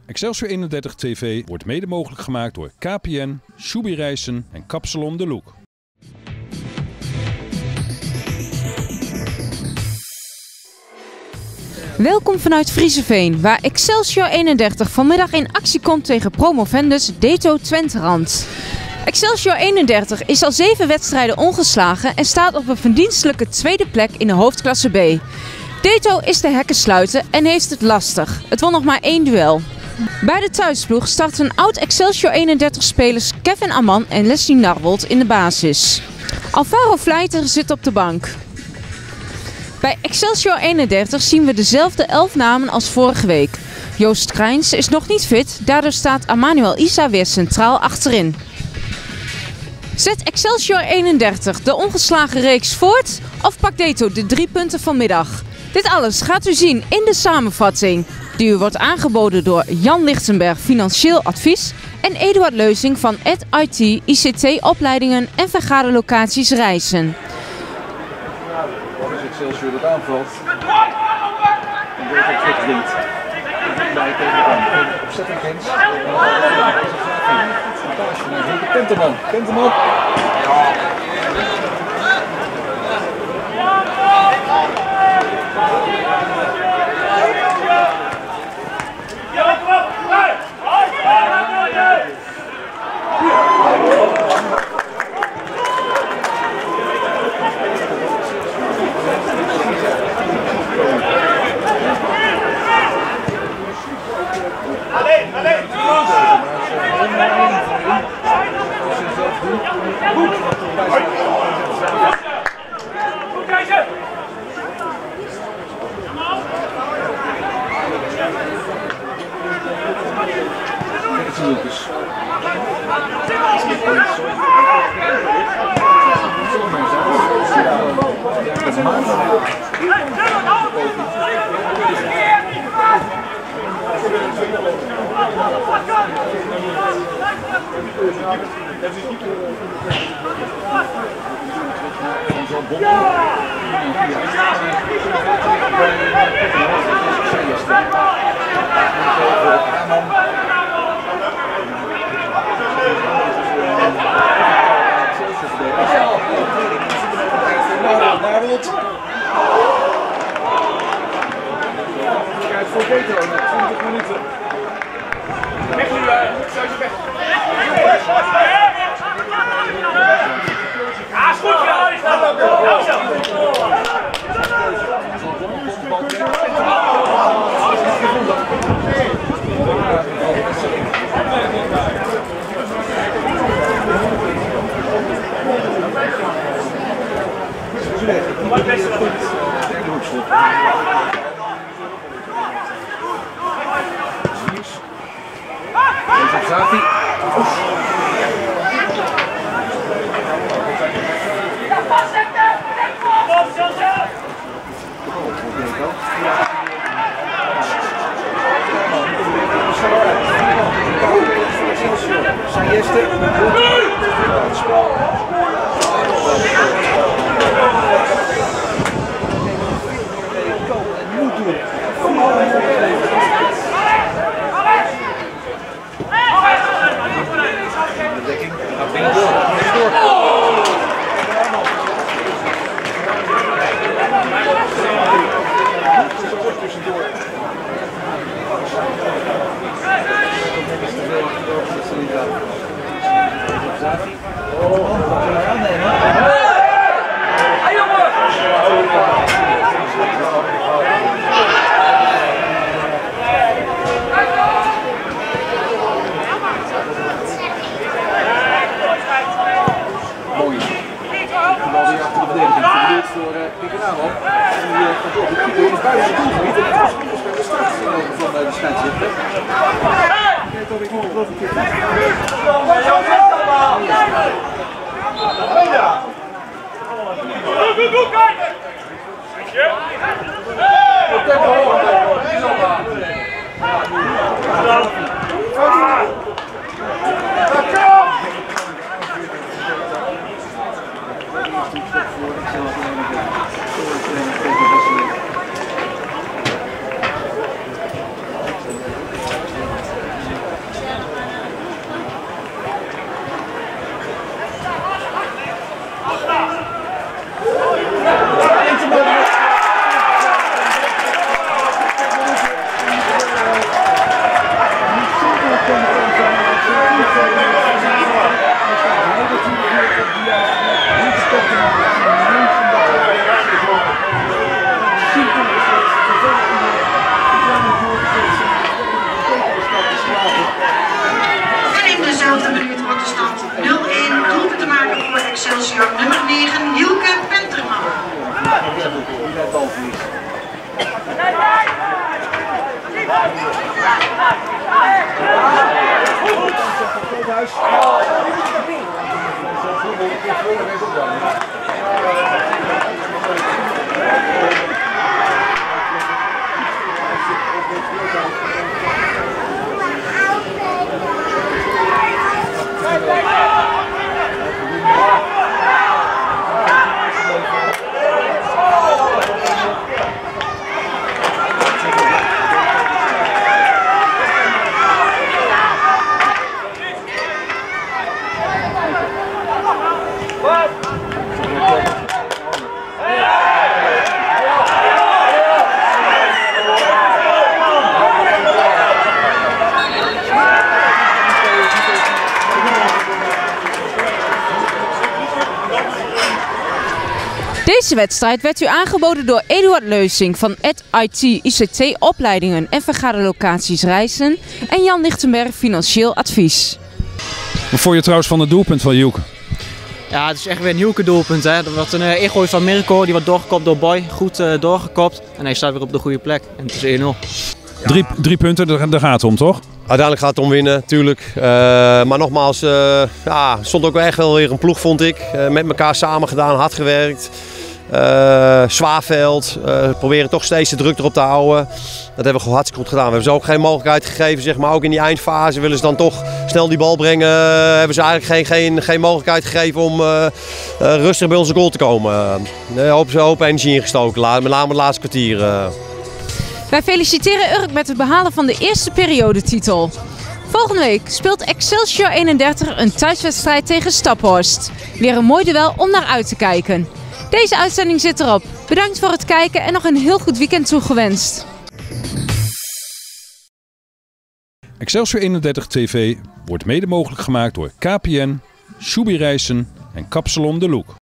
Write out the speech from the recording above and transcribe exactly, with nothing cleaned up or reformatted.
Excelsior eenendertig T V wordt mede mogelijk gemaakt door K P N, Shubi Reizen en Kapsalon de Look. Welkom vanuit Vriezeveen, waar Excelsior eenendertig vanmiddag in actie komt tegen promovendus Deto Twenterand. Excelsior eenendertig is al zeven wedstrijden ongeslagen en staat op een verdienstelijke tweede plek in de hoofdklasse B. Deto is de hekken sluiten en heeft het lastig. Het won nog maar één duel. Bij de thuisploeg starten oud Excelsior eenendertig-spelers Kevin Amman en Leslie Narwold in de basis. Alvaro Vleiter zit op de bank. Bij Excelsior eenendertig zien we dezelfde elf namen als vorige week. Joost Krijns is nog niet fit, daardoor staat Emmanuel Isa weer centraal achterin. Zet Excelsior eenendertig de ongeslagen reeks voort of pakt Deto de drie punten vanmiddag? Dit alles gaat u zien in de samenvatting, die u wordt aangeboden door Jan Lichtenberg Financieel Advies en Eduard Leuzing van Ed I T, I C T opleidingen en vergaderlocaties Reizen. Wat is Excelsior dat aanvalt? En deze terugdringt. Bij tegen de opzetting Gens. Fantastisch naar Henke Penterman. Penterman. Lucas. Kijk voor Deto, twintig minuten. Weg nu, Zuidje weg. Ja, is goed, ja, is dat. Nou zo. Wat best wel goed. Zafi. tussenstand nul-een. Doelpunt te maken voor Excelsior nummer negen, Hielke Penterman. Deze wedstrijd werd u aangeboden door Eduard Leusing van Ed I T I C T Opleidingen en Vergaderlocaties Rijssen en Jan Lichtenberg Financieel Advies. Wat vond je trouwens van het doelpunt van Hielke? Ja, het is echt weer een Hielke doelpunt. Hè. Er wordt een uh, ingooi van Mirko, die wordt doorgekopt door Boy. Goed uh, doorgekopt en hij staat weer op de goede plek. En het is één nul. Ja. Drie, drie punten, daar, daar gaat het om, toch? Uiteindelijk gaat het om winnen, tuurlijk. Uh, maar nogmaals, uh, ja, stond ook wel echt wel weer een ploeg, vond ik. Uh, met elkaar samen gedaan, hard gewerkt. Uh, Zwaarveld, uh, proberen toch steeds de druk erop te houden. Dat hebben we gewoon hartstikke goed gedaan. We hebben ze ook geen mogelijkheid gegeven, zeg maar, ook in die eindfase willen ze dan toch snel die bal brengen. Uh, hebben ze eigenlijk geen, geen, geen mogelijkheid gegeven om uh, uh, rustig bij onze goal te komen. Uh, een hoop, hoop energie ingestoken, met name het laatste kwartier. Uh. Wij feliciteren Urk met het behalen van de eerste periodetitel. Volgende week speelt Excelsior eenendertig een thuiswedstrijd tegen Staphorst. Weer een mooi duel om naar uit te kijken. Deze uitzending zit erop. Bedankt voor het kijken en nog een heel goed weekend toegewenst. Excelsior eenendertig T V wordt mede mogelijk gemaakt door K P N, Shubi Rijssen en Kapsalon de Look.